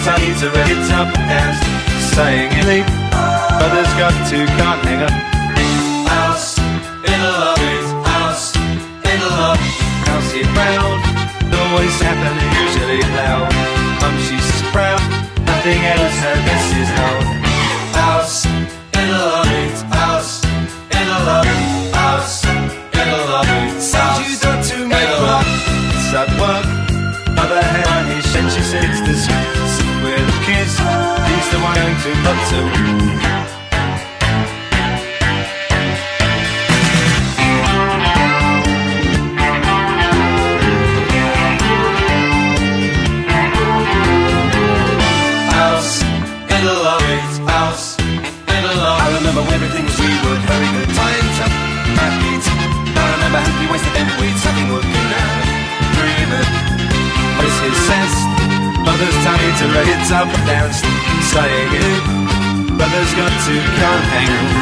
study to read it up and down, staying in late. Brothers got to, can't hang up. House in a lobby, house in a lobby. House it round, always happening, usually loud. Mum, she's proud, nothing else, her best is loud. House in a lobby, house in a lobby, house in a lobby. Said you got to make work, it's at work. Other hand, he said she said it's the sit with the kids. He's the one going to love to. Everything was we were very good times up, happy. I remember happy wasted every week, something would be now dreaming. This is sense, brothers tell me to read it up and down, staying in. Brothers got to, can't hang